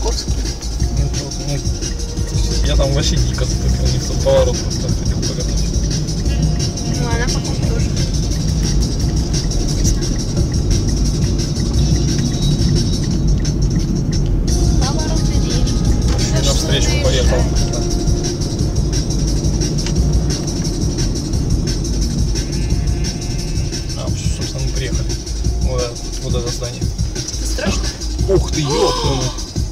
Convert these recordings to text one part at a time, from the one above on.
московский. Я там вообще дико затупил, у них тут поворот просто хотел повернуть. Ну, она потом тоже. Поворот иди. Навстречу поехал. А, собственно, мы приехали. Вот это здание. Это страшно? Ух ты, ёпта!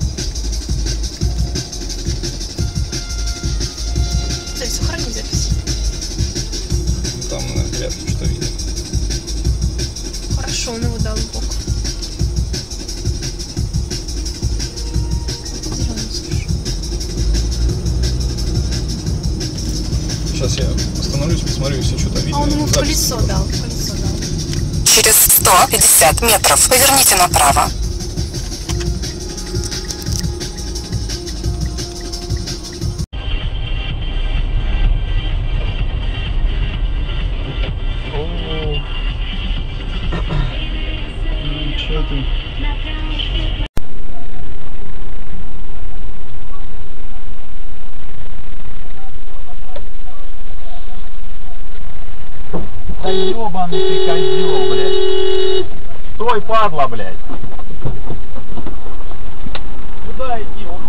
Цель, сохрани запись. Там вряд ли что видно. Хорошо, он его дал в бок. Сейчас я остановлюсь, посмотрю, если что-то видно. А он ему в колесо дал. Через 150 метров поверните направо. Что ты? Да ёбаный ты козёл, блядь. Стой, падла, блядь. Куда идти?